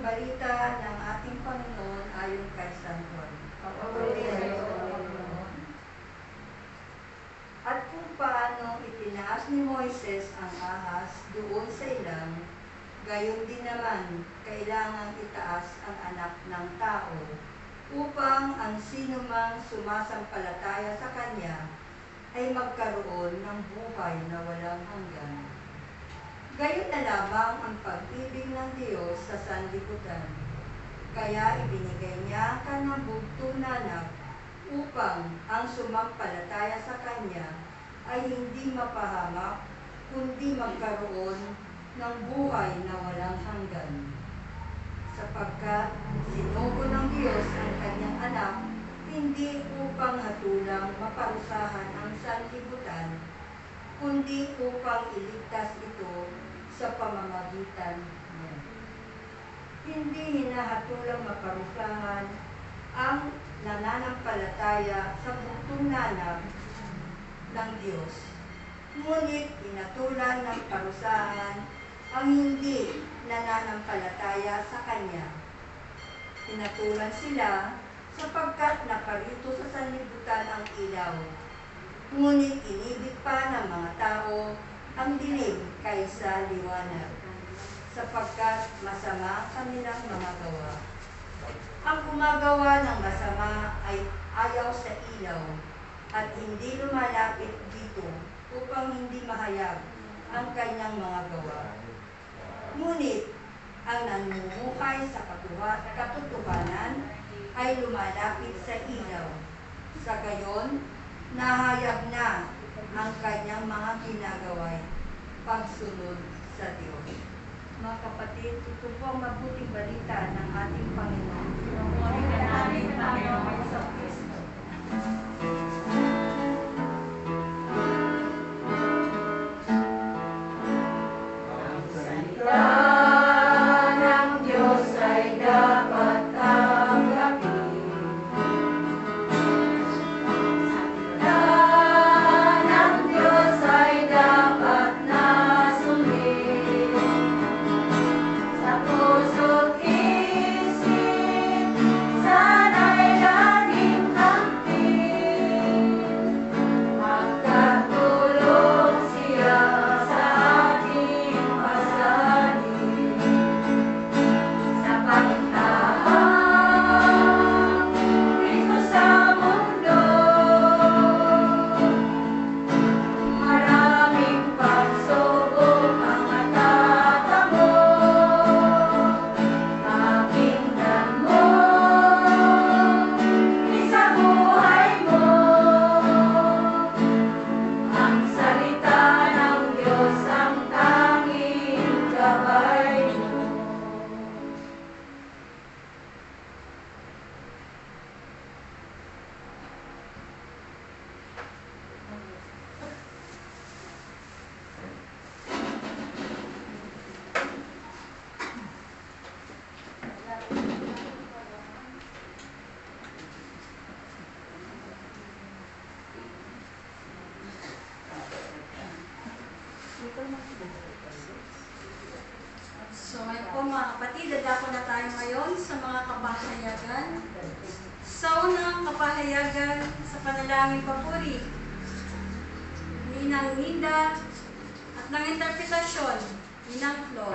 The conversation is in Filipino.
balita ng ating Panginoon ayon kay San Juan. At kung paano itinaas ni Moises ang ahas doon sa ilang, gayon din naman kailangang itaas ang anak ng tao upang ang sinumang sumasampalataya sa Kanya ay magkaroon ng buhay na walang hanggan. Gayon na lamang ang pag-ibig ng Diyos sa sanlibutan. Kaya ibinigay niya ang Kanyang bugtong na anak upang ang sumampalataya sa Kanya ay hindi mapahamak, kundi magkaroon ng buhay na walang hanggan. Sapagkat sinugo ng Diyos ang Kanyang anak, hindi upang hatulang maparusahan ang sanlibutan, kundi upang iligtas ito sa pamamagitan niya. Hindi hinahatulang maparusahan ang nananampalataya sa bugtong na anak ng Diyos, ngunit inatulan ng parusahan ang hindi nananampalataya sa Kanya. Inatulan sila sapagkat naparito sa sanlibutan ang ilaw, ngunit inibig pa ng mga tao ang dilim kaysa liwanag, sapagkat masama ang kanilang mga gawa. Ang gumagawa ng masama ay ayaw sa ilaw at hindi lumalapit dito upang hindi mahayag ang kanyang mga gawa. Ngunit ang namumuhay sa katotohanan ay lumalapit sa ilaw. Sa gayon, nahayag na ang kanyang mga ginagaway pagsunod sa Diyos. Mga kapatid, ito po ang mabuting balita ng ating Panginoon. Pinupuri ka namin, Panginoon sa Kristo. Ang salita ng Diyos ay dapat tanggapin. Salita ng Diyos ay dapat nasundin. Sa puso't isip, sana'y laging kamtin. Magkatulong siya sa ating pasanin. Sa pagtahang Kristo sa mundo, maraming pagsubok ang matatamo. Pakinggan mo, sa buhay mo, ang salita ng Diyos ang tanging gabay mo. So ngayon po mga kapatid, dadako na tayo ngayon sa mga kapahayagan. Sa unang kapahayagan sa panalangin papuri, Ninang Ninda at ng interpretasyon, Ninang Flo.